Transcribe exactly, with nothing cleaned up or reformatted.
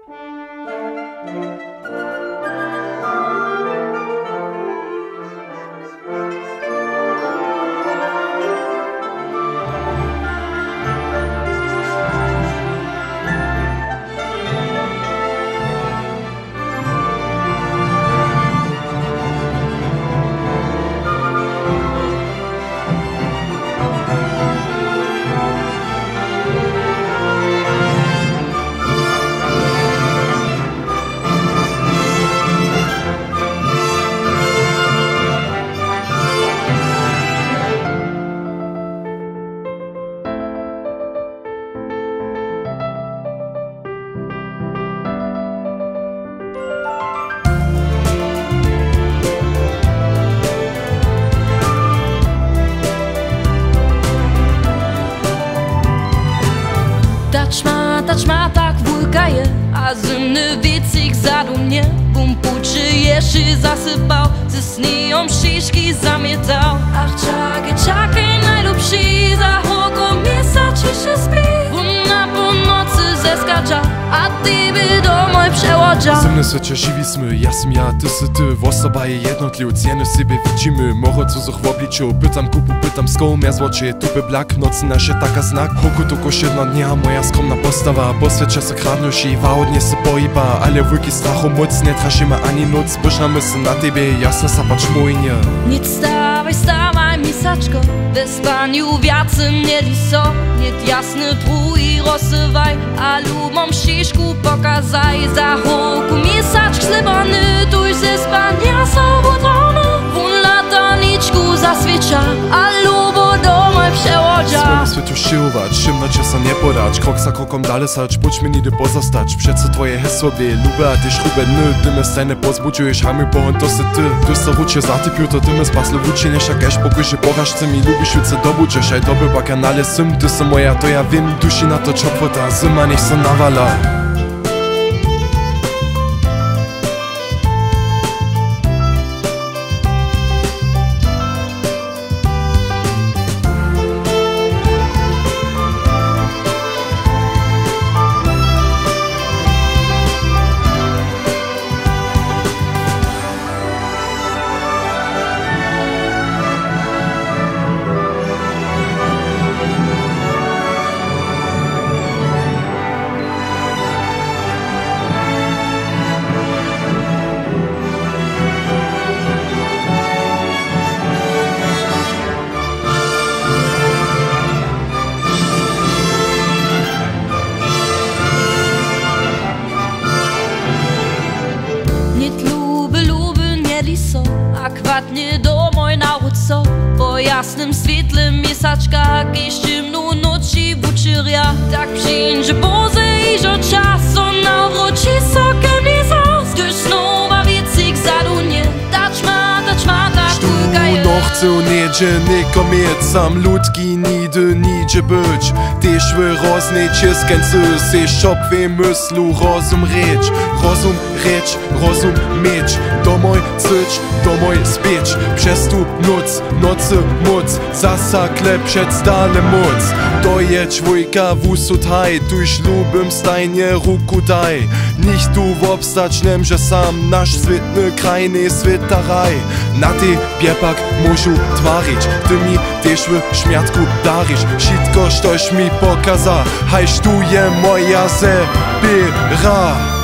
Taćma, taćma tak wulkaje, a zimny wiecik zadumnie. Bum puczy jeszy zasypał, ze snią ścieżki zamietał. Ach, czakaj, czakaj, najlepszy za hoko miesa ciszy śpi. Bum na północy zeskacza, a ty by domoj przełodzia. Zimne sycie żywismy, ja sam ja, ty sy ty. W osobie jednotliw, ceny siebie widzimy. Mocho co zoch w obliczu, pytam kupu, pytam skoł, mia złocie, tupy blak, nocy nasze taka znak. Hoku tylko siedno dnia, moja skromna postawa. Poswiecie se kradność i wałodnie se poiba. Ale wujki strachu moc, nie trasimy ani noc. Pyszamy se na tebie, jasno sapacz mójnie. Nic stawaj, stawaj, misaczko, we spaniu wiacy mnie liso. Nic jasny prój rozsywaj, a lubom ścieżku pokazaj. Za hoku misaczk slibany, tuż ze spania są butrony. Wun lataniczku zaswiecza, a lubo domoj przełodzia. Swoje światu siłować, ciemnocie se nie podać. Krok za krokom dalej sać, puć mi nigdy pozostać. Przeco twoje hesło wie, lubię, a ty śrubę ny. Ty me stajne pozbudziujesz, a mój pohon to se ty. Ty se rucie zatypił, to ty me spasle wucie, nie szakasz pokój, że porażce mi lubisz, już se dobudziesz. Aj doby ba kanale sym, ty se moja, to ja wiem. Dusi na to czopota, zima niech se nawala. Akwatnie domoj na ulico, po jasnym świetle misaczka, gdzieś ciemną noci wuczyria. Tak przyjdzie Boże i że czas on nawróci sokiem nie zaraz. Gdyż znowa wiecik zadunie, taćma, taćma tak wulkaje. Stu nochce niedzie, nikom mieć sam ludki nigdy nidzie być. Te szły rozniecie z kęcy, se szopwie myslu rozum recz. Rozum recz, rozum mieć, domoj cyć, domoj spieć. Przez tu noc, nocy moc, zasa klep przed stale moc. Dojedź wujka wusu taj, tuż lubym stajnie ruku daj. Nicht tu wobstać nem, że sam nasz świetny kraj nie świetaraj. Na ty biepak muszę twarić, ty mi też w śmiatku darisz. Wszystko, coś mi pokaza, hajż tu je moja zebira.